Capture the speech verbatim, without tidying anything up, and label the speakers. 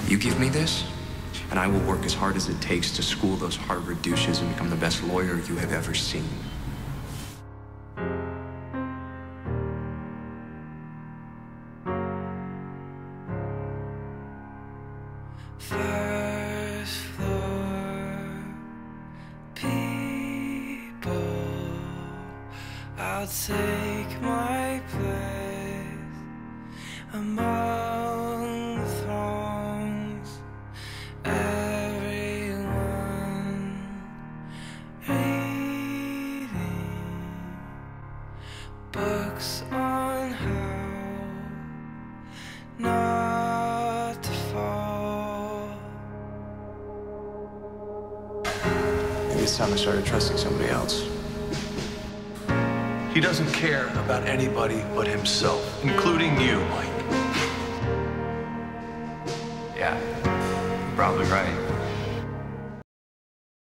Speaker 1: You give me this, and I will work as hard as it takes to school those Harvard douches and become the best lawyer you have ever seen.
Speaker 2: First floor people, I'll take my place among the throngs. Everyone reading books on how not to fall.
Speaker 1: Maybe it's time I started trusting somebody else.
Speaker 3: He doesn't care about anybody but himself, including you, Mike.
Speaker 1: Yeah, you're probably right.